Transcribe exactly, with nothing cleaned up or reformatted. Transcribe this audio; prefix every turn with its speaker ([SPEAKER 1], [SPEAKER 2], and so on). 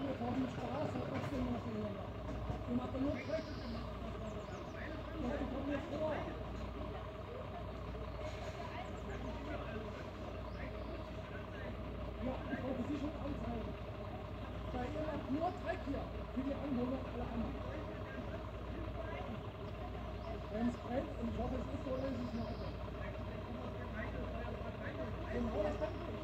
[SPEAKER 1] ihr vor die Straße, trotzdem noch so länger. Ihr macht doch nur Dreck. Ja, ich komm mir vor. Ja, ich wollte Sie schon anzeigen. Weil ihr macht nur Dreck hier. Für die Anwohner und alle anderen. Wenn es brennt, und ich hoffe, es ist so, dann ist es in Ordnung. Genau, das kann ich.